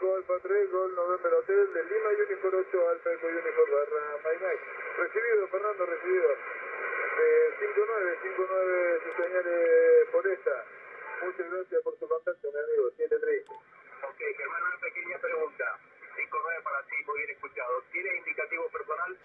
Eco Alfa 3, Gol November Hotel de Lima, Unifor 8, Alfa Eco Unifor barra Maimai. Recibido, Fernando, recibido. 59 su señales por esta. Muchas gracias por su contacto, mi amigo, 730. Ok, Germán, una pequeña pregunta. 59 para ti, muy bien escuchado. ¿Tienes indicativo personal?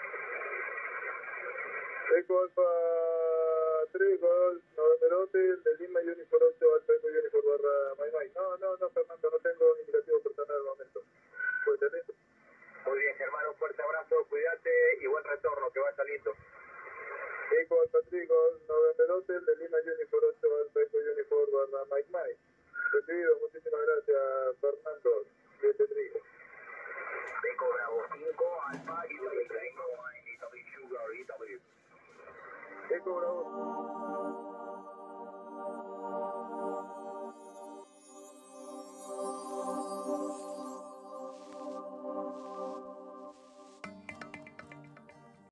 Eco Alfa 3, Gol November Hotel de Lima, Unifor 8, Alfa Eco Unifor barra Maimai. No, Fernando, no tengo indicativo personal al momento. ¿Puede tener? Muy bien, Germán, un fuerte abrazo, cuídate y buen retorno, que va saliendo. Eco Alfa 3, Gol November Hotel de Lima, Unifor 8, Alfa Eco Unifor barra Maimai. Recibido, muchísimas gracias, Fernando, 730. Eco Bravo 5, Alfa, Italy, Tango, Italy Sugar, Italy. Eco Bravo.